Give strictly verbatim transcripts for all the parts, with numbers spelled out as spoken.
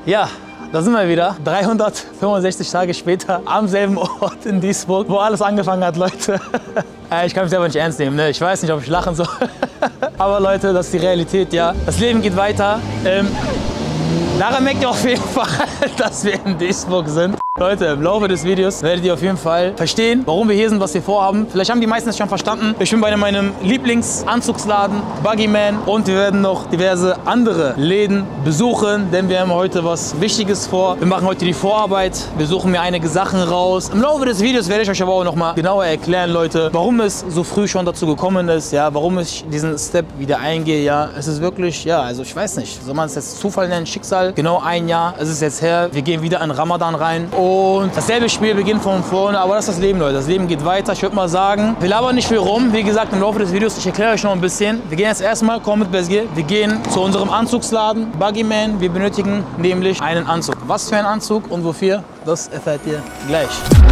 Ja, da sind wir wieder. dreihundertfünfundsechzig Tage später am selben Ort in Duisburg, wo alles angefangen hat, Leute. Ich kann mich selber nicht ernst nehmen, ne? Ich weiß nicht, ob ich lachen soll. Aber Leute, das ist die Realität, ja. Das Leben geht weiter. Ähm, daran merkt ihr auf jeden Fall, dass wir in Duisburg sind. Leute, im Laufe des Videos werdet ihr auf jeden Fall verstehen, warum wir hier sind, was wir vorhaben. Vielleicht haben die meisten es schon verstanden. Ich bin bei meinem Lieblingsanzugsladen, Buggyman, und wir werden noch diverse andere Läden besuchen, denn wir haben heute was Wichtiges vor. Wir machen heute die Vorarbeit, wir suchen mir einige Sachen raus. Im Laufe des Videos werde ich euch aber auch noch mal genauer erklären, Leute, warum es so früh schon dazu gekommen ist, ja, warum ich diesen Step wieder eingehe. Ja, es ist wirklich, ja, also ich weiß nicht, soll man es jetzt Zufall nennen, Schicksal? Genau ein Jahr, es ist jetzt her, wir gehen wieder in Ramadan rein. Und dasselbe Spiel beginnt von vorne, aber das ist das Leben, Leute. Das Leben geht weiter. Ich würde mal sagen, wir labern nicht viel rum. Wie gesagt, im Laufe des Videos, ich erkläre euch noch ein bisschen. Wir gehen jetzt erstmal, komm mit Besge, wir gehen zu unserem Anzugsladen, Buggyman. Wir benötigen nämlich einen Anzug. Was für ein Anzug und wofür, das erfahrt ihr gleich.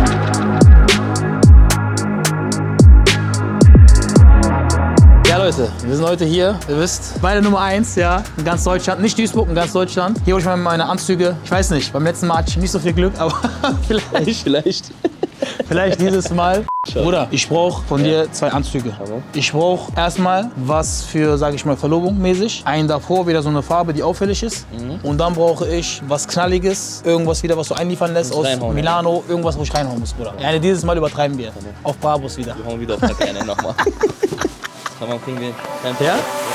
Ja, Leute, wir sind heute hier, ihr wisst, bei der Nummer eins, ja, in ganz Deutschland, nicht Duisburg, in ganz Deutschland. Hier hole ich mal meine Anzüge, ich weiß nicht, beim letzten Mal hatte ich nicht so viel Glück, aber vielleicht, vielleicht, vielleicht dieses Mal. Schau. Bruder, ich brauche von ja. dir zwei Anzüge. Aber. Ich brauche erstmal was für, sage ich mal, Verlobung mäßig. Einen davor, wieder so eine Farbe, die auffällig ist. Mhm. Und dann brauche ich was Knalliges, irgendwas wieder, was du einliefern lässt aus Milano, irgendwas, wo ich reinhauen muss, Bruder. Ja, dieses Mal übertreiben wir. Okay. Auf Bravos wieder. Wir hauen wieder auf der eine nochmal. Kann man kriegen wir kein Ja?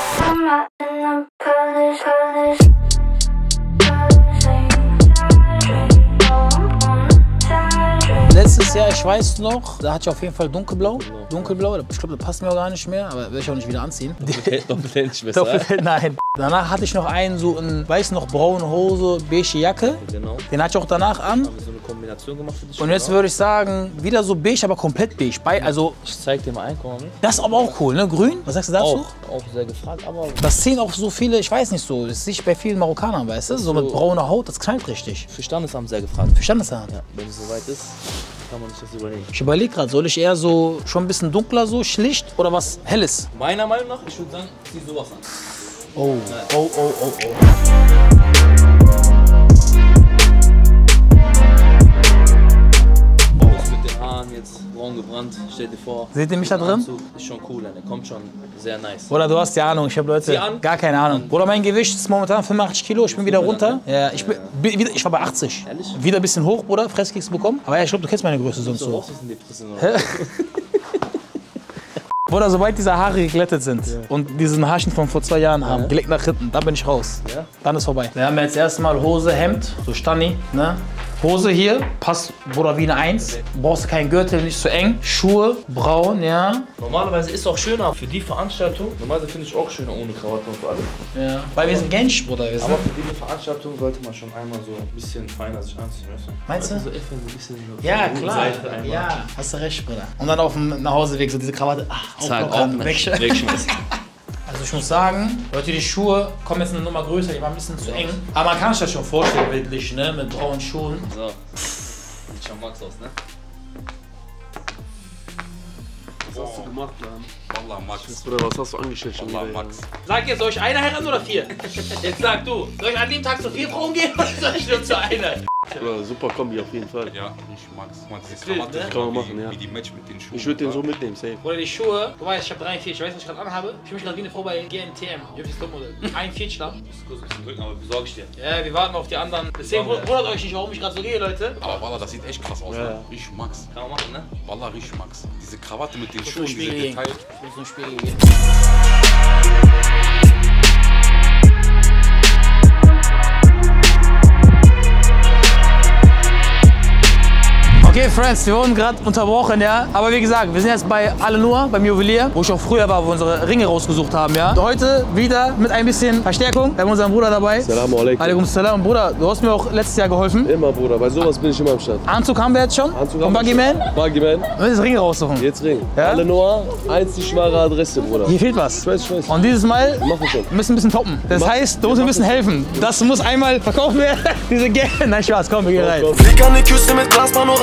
Letztes Jahr, ich weiß noch, da hatte ich auf jeden Fall dunkelblau. Dunkelblau, ich glaube, das passt mir auch gar nicht mehr, aber werde ich auch nicht wieder anziehen. Doppelfeld nicht besser. Doppelfeld, nein. Danach hatte ich noch einen, so in, weiß noch, braune Hose, beige Jacke. Genau. Den hatte ich auch danach an. Haben wir so eine Kombination gemacht für dich? Und jetzt würde ich sagen, wieder so beige, aber komplett beige. Bei, also, ich zeig dir mal ein, komm mal mit. Das ist aber auch cool, ne? Grün? Was sagst du dazu? Auch, auch sehr gefragt, aber... Das sehen auch so viele, ich weiß nicht so, das sehe ich bei vielen Marokkanern, weißt du? So mit brauner Haut, das knallt richtig. Für Standesamt sehr gefragt. Für Standesamt? Ja, wenn es soweit ist, kann man sich das überlegen. Ich überlege gerade, soll ich eher so, schon ein bisschen dunkler so, schlicht oder was Helles? Meiner Meinung nach, ich würde sagen, zieh sowas an. Oh, oh, oh, oh, oh. Mit den Haaren jetzt braun gebrannt, stell dir vor. Seht ihr mich da drin? Anzug ist schon cool, der kommt schon sehr nice. Bruder, du hast die Ahnung, ich habe Leute, gar keine Ahnung. Bruder, mein Gewicht ist momentan fünfundachtzig Kilo, ich bin wieder runter. Ja, ich, bin, wieder, ich war bei achtzig. Ehrlich? Wieder ein bisschen hoch, Bruder, Fresskicks bekommen. Aber ja, ich glaube, du kennst meine Größe sonst so. Bruder, sobald diese Haare geglättet sind ja. und diesen Haarschnitt von vor zwei Jahren haben, ja. geleckt nach hinten, dann bin ich raus. Ja. Dann ist vorbei. Wir haben jetzt erstmal Hose, Hemd, so Stani, ne? Hose hier, passt, Bruder, wie eine Eins. Brauchst du keinen Gürtel, nicht zu eng. Schuhe, braun, ja. Normalerweise ist es auch schöner für die Veranstaltung. Normalerweise finde ich auch schöner ohne Krawatte und für alle. Ja. Weil wir sind Gensch, Bruder. Wir sind Aber für diese Veranstaltung sollte man schon einmal so ein bisschen feiner sich anziehen, weißt du? Meinst du? So ein bisschen so ja, klar. Ja, hast du recht, Bruder. Und dann auf dem Nachhauseweg so diese Krawatte, ach, Zack, auch wegschmeißen. Also ich muss sagen, Leute, die Schuhe kommen jetzt eine Nummer größer, die waren ein bisschen zu eng. Aber man kann sich das schon vorstellen, bildlich, ne? Mit braunen Schuhen. So. Sieht schon Max aus, ne? Was hast du gemacht, Mann? Wallah, Max. Bruder, was hast du angestellt schon Wallah, wieder? Max. Sag jetzt, soll ich eine heiraten oder vier? Jetzt sag du, soll ich an dem Tag zu vier Frauen gehen oder soll ich nur zu einer? Bruder, super Kombi auf jeden Fall. Ja, ich mag's. Man, diese Wild, Krawatte ne? ist Kann man wie, machen, ja. wie die Match mit den Schuhen. Ich würde den so mitnehmen, safe. Oder die Schuhe, du weißt, ich hab dreiundvierzig, ich weiß, was ich gerade anhabe. Ich fühle mich gerade wie eine Frau bei G N T M, Jüngste Topmodell. einundvierzig lang. Ich muss kurz ein bisschen drücken, aber besorge ich dir. Ja, wir warten auf die anderen. Deswegen wundert euch nicht, warum ich gerade so gehe, Leute. Aber Wallah, das sieht echt krass aus. Ja. Ne? Ich mag's. Kann man machen, ne? Wallah, ich mag's. Diese Krawatte mit den Ich Schuhen, muss diese Spiegel gehen. Detail. Ich muss zum Spiegel gehen. Okay, Friends, wir wurden gerade unterbrochen, ja. Aber wie gesagt, wir sind jetzt bei Al-Noor, beim Juwelier, wo ich auch früher war, wo wir unsere Ringe rausgesucht haben, ja. Und heute wieder mit ein bisschen Verstärkung. Wir haben unseren Bruder dabei. Assalamu alaikum. Alaikum salam. Bruder, du hast mir auch letztes Jahr geholfen. Immer, Bruder, bei sowas bin ich immer am Start. Anzug haben wir jetzt schon. Anzug Von Buggyman. Buggyman. Wir müssen das Ringe raussuchen. Jetzt Ring. Ja? Al-Noor, einzig wahre Adresse, Bruder. Hier fehlt was. Ich weiß, ich weiß. Und dieses Mal Machen wir schon. wir müssen ein bisschen toppen. Das Mach- heißt, du musst mir ein bisschen helfen. Das muss einmal verkauft werden. Diese Geld. Nein, Spaß, komm, wir gehen rein. komm. Flieg an die Küste mit Glaspanorama, nur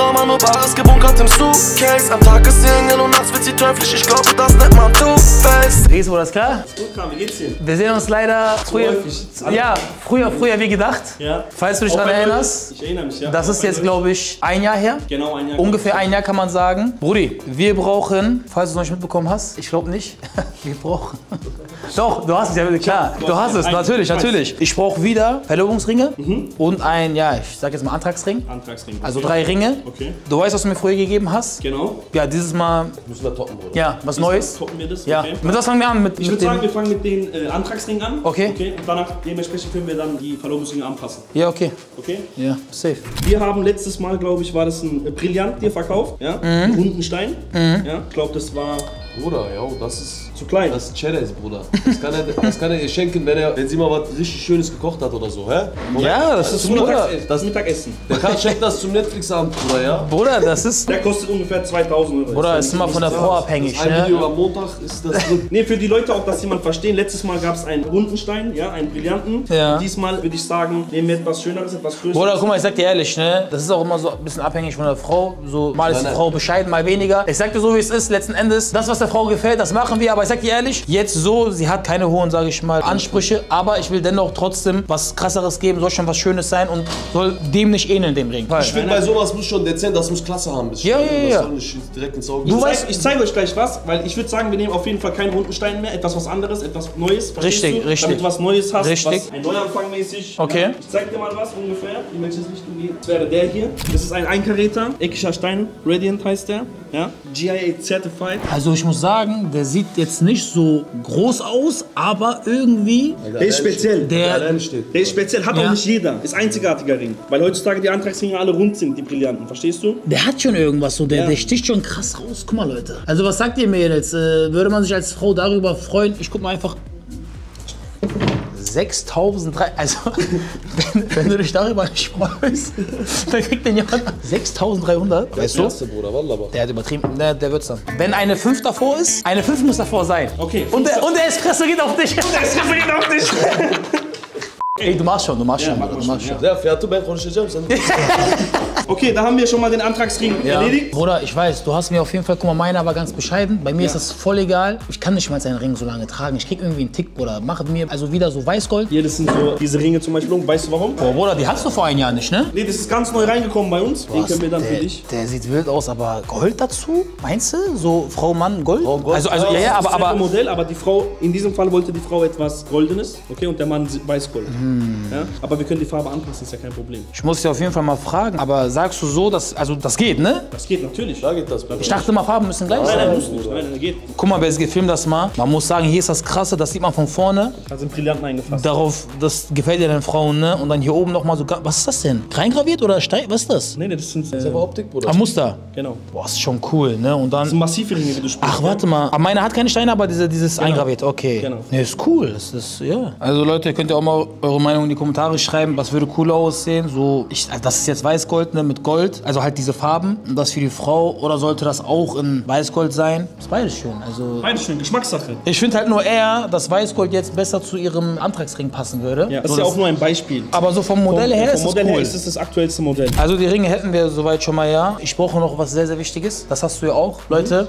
Bares gebunkert im Suitcase. Am Tag ist sie Engel und nachts wird sie teuflisch. Ich glaube, das nennt man Two-Face. Riese, Bruder, ist klar? Gut, Kram, wie geht's dir? Wir sehen uns leider früher, ja, früher, früher wie gedacht. Ja. Falls du dich Auch daran bei euch? erinnerst. Ich erinnere mich, ja. Das Auch ist bei jetzt, euch? glaube ich, ein Jahr her. Genau ein Jahr. Ungefähr ein Jahr kann man sagen. Brudi, wir brauchen, falls du es noch nicht mitbekommen hast, ich glaube nicht, wir brauchen. Doch, du hast es ja, klar. Du hast es, natürlich, natürlich. Ich brauche wieder Verlobungsringe und ein, ja, ich sag jetzt mal Antragsring. Antragsring. Also Okay. drei Ringe. Okay. Du weißt, was du mir früher gegeben hast. Genau. Ja, dieses Mal, Müssen wir toppen, Bruder. ja, was Neues. Toppen wir das? Ja. Okay. Mit was fangen wir an? Mit, Ich mit würde sagen, wir dem. fangen mit den äh, Antragsringen an. Okay. okay. Und danach dementsprechend können wir dann die Verlobungsringe anpassen. Ja, okay. Okay? Ja, safe. Wir haben letztes Mal, glaube ich, war das ein äh, Brillant dir verkauft. Ja? Mhm. Einen runden Stein. Ja? Ich glaube, das war Bruder, ja, das ist... zu klein. Das ist Cheddar, Bruder. Das kann, er, das kann er ihr schenken, wenn, er, wenn sie mal was richtig Schönes gekocht hat oder so, hä? Ja, das ist Bruder. Mittagessen. Das Mittagessen. Der kann schenkt das zum Netflix-Abend, Bruder, ja? Bruder, das ist. Der kostet ungefähr zweitausend Euro. Bruder, ist immer von der Frau abhängig, Ein Video ne? am Montag ist das drin. Nee, für die Leute auch, dass jemand verstehen. Letztes Mal gab es einen runden Stein, ja, einen Brillanten. Ja. Diesmal würde ich sagen, nehmen wir etwas Schöneres, etwas Größeres. Bruder, guck mal, ich sag dir ehrlich, ne? Das ist auch immer so ein bisschen abhängig von der Frau. So, mal ist die Nein, nein. Frau bescheiden, mal weniger. Ich sag dir so, wie es ist. Letzten Endes, das, was der Frau gefällt, das machen wir. Aber ich sag dir ehrlich, jetzt so, sie hat keine hohen, sage ich mal, Ansprüche. Aber ich will dennoch trotzdem was Krasseres geben. Soll schon was Schönes sein und soll dem nicht ähneln, dem Ring. Ich finde, bei sowas muss schon dezent, das muss Klasse haben. Ja, ja, ja. Das soll nicht direkt ins Auge Du gehen. weißt- Ich zeige euch gleich was, weil ich würde sagen, wir nehmen auf jeden Fall keinen runden Stein mehr, etwas was anderes, etwas Neues. Verstehst Richtig, du? richtig. Damit du was Neues hast, Richtig. was ein Neuanfang mäßig. Okay. Ja. Ich zeig dir mal was ungefähr, in welche Richtung geht. Das wäre der hier. Das ist ein Einkaräter, eckiger Stein, Radiant heißt der. Ja. G I A Certified. Also ich muss sagen, der sieht jetzt nicht so groß aus, aber irgendwie. Der ist speziell. Der, Allein steht. Der ist speziell, hat Ja. auch nicht jeder. Ist einzigartiger Ring. Weil heutzutage die Antragsringe alle rund sind, die Brillanten. Verstehst du? der hat schon irgendwas so, der, Ja. der sticht schon krass raus. Guck mal, Leute. Also was sagt ihr mir jetzt? Äh, würde man sich als Frau darüber freuen? Ich guck mal einfach. sechstausenddreihundert, also wenn, wenn du dich darüber nicht freust, dann kriegt den jemand sechstausenddreihundert, weißt du? Klasse, Bruder, Wallah. Der hat übertrieben, der, der wird's dann. Wenn eine fünf davor ist, eine fünf muss davor sein. Okay. Und der, und der Espresso geht auf dich. Das geht auf dich. Ey, du machst schon, du machst schon, mach Bruder, mal du machst schon, schon. Ja, fährt du bei Ronche James. Okay, da haben wir schon mal den Antragsring Ja. erledigt. Bruder, ich weiß, du hast mir auf jeden Fall, guck mal, meiner war ganz bescheiden. Bei mir ist das voll egal. Ich kann nicht mal seinen Ring so lange tragen. Ich krieg irgendwie einen Tick, Bruder. Mach mir also wieder so Weißgold. Hier, das sind so diese Ringe zum Beispiel. Weißt du warum? Boah, Bruder, die hattest du vor einem Jahr nicht, ne? Nee, das ist ganz neu reingekommen bei uns. Den können wir dann der, für dich. der sieht wild aus, aber Gold dazu? Meinst du? So Frau, Mann, Gold? Frau, Gold. Also, also ja, ja, aber, Das aber Modell, aber die Frau, in diesem Fall wollte die Frau etwas Goldenes, okay, und der Mann Weißgold. Hm. Ja? Aber wir können die Farbe anpassen, ist ja kein Problem. ich muss dich auf jeden Fall mal fragen, aber sagst du so, dass, also das geht, ne? Das geht natürlich. Da geht das, Bruder. Ich dachte mal, Farben müssen gleich Nein, nein, sein. muss nicht. Nein, nein, geht. Guck mal, wer es gefilmt das mal. Man muss sagen, hier ist das Krasse, das sieht man von vorne. Da sind Brillanten eingefasst. Darauf, das gefällt ja den Frauen, ne? Und dann hier oben noch mal so, ga- was ist das denn? Reingraviert oder Stein? Was ist das? Nee, nee, das sind, Das ist äh, aber Optik, Bruder. Ah, Muster. genau. Boah, ist schon cool, ne? Und Das sind dann. massive Ringe, wie du sprichst. Ach, warte mal. Aber meine hat keine Steine, aber diese, dieses eingraviert. Okay. Genau. Ne, ist cool. Das ist, ja. Also Leute, könnt ihr auch mal eure Meinung in die Kommentare schreiben. Was würde cooler aussehen? So, ich, also das ist jetzt Weißgold, ne? Mit Gold. Also halt diese Farben. Und das für die Frau. Oder sollte das auch in Weißgold sein? Ist beides schön. Also. Beides schön, Geschmackssache. Ich finde halt nur eher, dass Weißgold jetzt besser zu ihrem Antragsring passen würde. Ja, das so, ist ja auch nur ein Beispiel. aber so vom Modell Vom- her vom ist es Modell cool. her ist es das aktuellste Modell. Also die Ringe hätten wir soweit schon mal, ja. Ich brauche noch was sehr, sehr Wichtiges. Das hast du ja auch. Leute,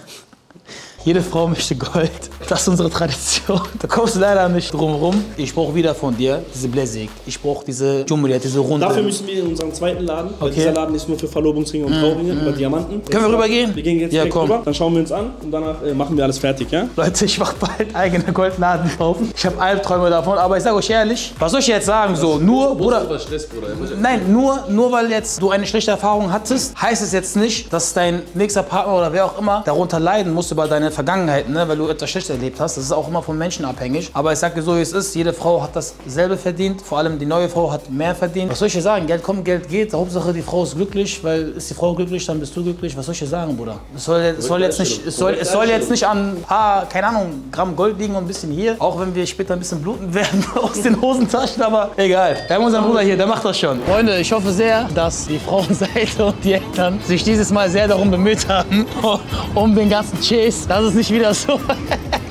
jede Frau möchte Gold. Das ist unsere Tradition. Da kommst du leider nicht drum rum. Ich brauche wieder von dir diese Bläsig. Ich brauche diese Jumbo, diese Runde. Dafür müssen wir in unseren zweiten Laden, weil Okay. dieser Laden ist nur für Verlobungsringe und Trauringe, über Diamanten. Können wir rübergehen? Wir gehen jetzt Ja, direkt komm. rüber, dann schauen wir uns an und danach äh, machen wir alles fertig, ja? Leute, ich mach bald eigene Goldladen kaufen. Ich habe Albträume davon, aber ich sage euch ehrlich, was soll ich jetzt sagen? So, nur, Bruder, Bruder, Stress, Bruder. nein, nur, nur weil jetzt du eine schlechte Erfahrung hattest, heißt es jetzt nicht, dass dein nächster Partner oder wer auch immer darunter leiden muss über deine Vergangenheit, ne, weil du etwas Schlechtes erlebt hast. Das ist auch immer vom Menschen abhängig. Aber ich sag dir so, wie es ist. Jede Frau hat dasselbe verdient. Vor allem die neue Frau hat mehr verdient. Was soll ich dir sagen? Geld kommt, Geld geht. Hauptsache die Frau ist glücklich, weil ist die Frau glücklich, dann bist du glücklich. Was soll ich dir sagen, Bruder? Es soll, es soll jetzt nicht, es soll, es soll jetzt nicht an ein paar, keine Ahnung, Gramm Gold liegen und ein bisschen hier. Auch wenn wir später ein bisschen bluten werden aus den Hosentaschen, aber egal. Wir haben unseren Bruder hier, der macht das schon. Freunde, ich hoffe sehr, dass die Frauenseite und die Eltern sich dieses Mal sehr darum bemüht haben, um den ganzen Chase, dass es nicht wieder so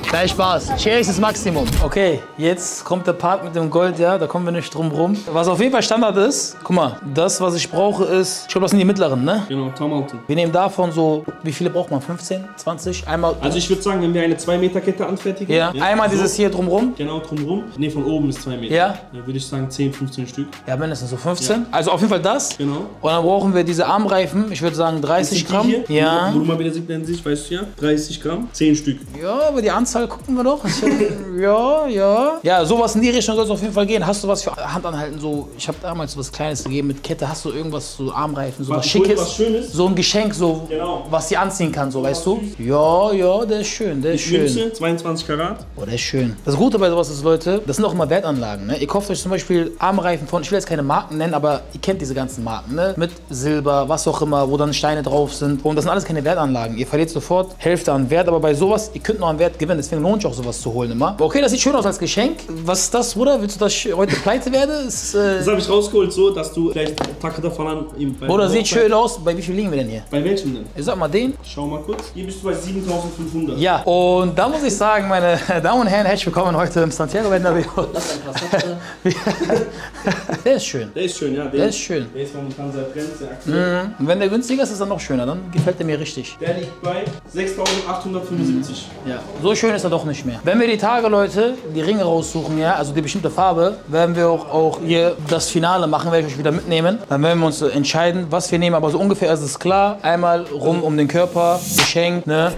Gleich Spaß. Schere ist das Maximum. Okay, jetzt kommt der Part mit dem Gold, ja, da kommen wir nicht drum rum. Was auf jeden Fall Standard ist, guck mal, das, was ich brauche, ist, ich glaube, das sind die mittleren, ne? Genau, Tom-Mountain. Wir nehmen davon so, wie viele braucht man? fünfzehn, zwanzig? Einmal. Also ich würde sagen, wenn wir eine zwei Meter Kette anfertigen. Ja, einmal so. dieses hier drumrum. Genau, drumrum. Ne, von oben ist zwei Meter. Ja. Dann würde ich sagen zehn, fünfzehn Stück. Ja, mindestens so fünfzehn. Ja. Also auf jeden Fall das. Genau. Und dann brauchen wir diese Armreifen, ich würde sagen dreißig Gramm. Hier, Ja. Wo du mal wieder siehst, weißt du ja, dreißig Gramm, zehn Stück. Ja, aber die Anzahl gucken wir doch. Ja, ja. Ja, sowas in die Richtung soll es auf jeden Fall gehen. Hast du was für Handanhalten? So, ich habe damals was Kleines gegeben mit Kette. Hast du irgendwas, so Armreifen, so was, Was Schickes? was Schönes? So ein Geschenk, so, Genau. was sie anziehen kann, so, weißt du? Ja, ja, der ist schön, der ist schön. Münze, zweiundzwanzig Karat. Oh, der ist schön. Das Gute bei sowas ist, Leute, das sind auch immer Wertanlagen, ne? Ihr kauft euch zum Beispiel Armreifen von, ich will jetzt keine Marken nennen, aber ihr kennt diese ganzen Marken, ne? Mit Silber, was auch immer, wo dann Steine drauf sind. Und das sind alles keine Wertanlagen. Ihr verliert sofort Hälfte an Wert, aber bei sowas, ihr könnt noch an Wert gewinnen. Deswegen lohnt sich auch sowas zu holen immer. Okay, das sieht schön aus als Geschenk. Was ist das, Bruder? Willst du, dass ich heute pleite werde? Ist, äh Das habe ich rausgeholt, so dass du vielleicht Tacke davon an. Bruder, sieht schön aus. Bei wie viel liegen wir denn hier? Bei welchem denn? Ich sag mal den. Schau mal kurz. Hier bist du bei siebentausendfünfhundert. Ja, und da muss ich sagen, meine Damen und Herren, herzlich willkommen heute im Santiago Bernabéu. Der ist schön. Der ist schön, ja. Der, Der ist schön. Der ist momentan sehr trend, sehr aktuell. Mhm. Und wenn der günstiger ist, ist er noch schöner. Dann gefällt er mir richtig. Der liegt bei sechstausendachthundertfünfundsiebzig. Ja, so schön ist er doch nicht mehr. Wenn wir die Tage, Leute, die Ringe raussuchen, ja, also die bestimmte Farbe, werden wir auch, auch hier das Finale machen, werde ich euch wieder mitnehmen. Dann werden wir uns entscheiden, was wir nehmen. Aber so ungefähr ist es klar. Einmal rum um den Körper, Geschenk, ne?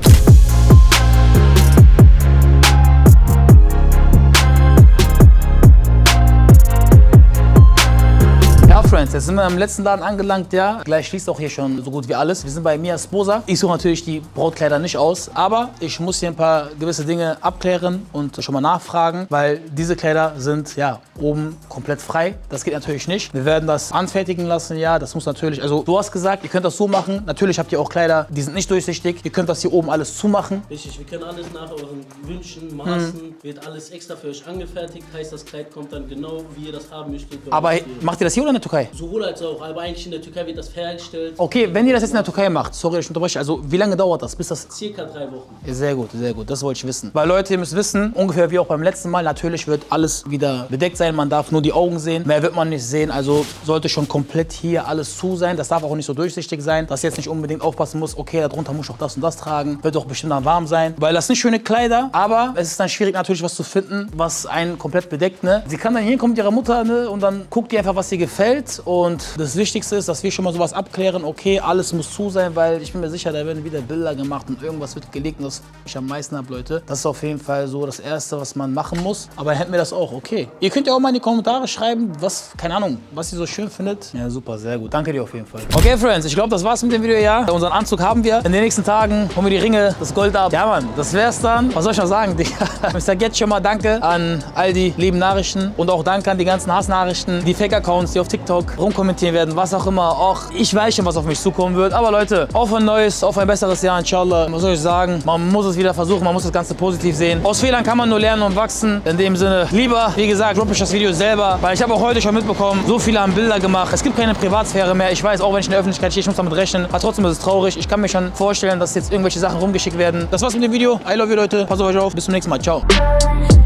Friends, jetzt sind wir im letzten Laden angelangt, ja. Gleich schließt auch hier schon so gut wie alles. Wir sind bei Mia Sposa. Ich suche natürlich die Brautkleider nicht aus, aber ich muss hier ein paar gewisse Dinge abklären und schon mal nachfragen, weil diese Kleider sind ja oben komplett frei. Das geht natürlich nicht. Wir werden das anfertigen lassen, ja. Das muss natürlich, also du hast gesagt, ihr könnt das so machen. Natürlich habt ihr auch Kleider, die sind nicht durchsichtig. Ihr könnt das hier oben alles zumachen. Richtig, wir können alles nach euren Wünschen, Maßen, hm. wird alles extra für euch angefertigt. Heißt, das Kleid kommt dann genau, wie ihr das haben möchtet. Aber macht ihr das hier oder in der Türkei? Sowohl als auch, aber eigentlich in der Türkei wird das hergestellt. Okay, wenn ihr das jetzt in der Türkei macht, sorry, dass ich unterbreche, also wie lange dauert das, bis das... Circa drei Wochen. Sehr gut, sehr gut, das wollte ich wissen. Weil Leute, ihr müsst wissen, ungefähr wie auch beim letzten Mal, natürlich wird alles wieder bedeckt sein, man darf nur die Augen sehen, mehr wird man nicht sehen, also sollte schon komplett hier alles zu sein, das darf auch nicht so durchsichtig sein, dass ihr jetzt nicht unbedingt aufpassen muss, okay, darunter muss ich auch das und das tragen, wird auch bestimmt dann warm sein, weil das sind schöne Kleider, aber es ist dann schwierig natürlich was zu finden, was einen komplett bedeckt, ne? Sie kann dann hier, kommt ihre Mutter, ne? Und dann guckt ihr einfach, was ihr gefällt und das Wichtigste ist, dass wir schon mal sowas abklären, okay, alles muss zu sein, weil ich bin mir sicher, da werden wieder Bilder gemacht und irgendwas wird gelegt und das ich am meisten habe, Leute. Das ist auf jeden Fall so das Erste, was man machen muss. Aber dann hätten wir das auch, okay. Ihr könnt ja auch mal in die Kommentare schreiben, was, keine Ahnung, was ihr so schön findet. Ja, super, sehr gut. Danke dir auf jeden Fall. Okay, Friends, ich glaube, das war's mit dem Video, ja. Unseren Anzug haben wir. In den nächsten Tagen holen wir die Ringe, das Gold ab. Ja, Mann, das wär's dann. Was soll ich noch sagen, Digga? Ich sag jetzt schon mal Danke an all die lieben Nachrichten und auch Danke an die ganzen Hassnachrichten, die Fake-Accounts, die auf TikTok rumkommentieren werden, was auch immer. Och, ich weiß schon, was auf mich zukommen wird. Aber Leute, auf ein neues, auf ein besseres Jahr, inshallah. Was soll ich sagen? Man muss es wieder versuchen, man muss das Ganze positiv sehen. Aus Fehlern kann man nur lernen und wachsen. In dem Sinne, lieber, wie gesagt, droppe ich das Video selber, weil ich habe auch heute schon mitbekommen, so viele haben Bilder gemacht. Es gibt keine Privatsphäre mehr. Ich weiß, auch wenn ich in der Öffentlichkeit stehe, ich muss damit rechnen. Aber trotzdem ist es traurig. Ich kann mir schon vorstellen, dass jetzt irgendwelche Sachen rumgeschickt werden. Das war's mit dem Video. I love you, Leute. Passt auf euch auf. Bis zum nächsten Mal. Ciao.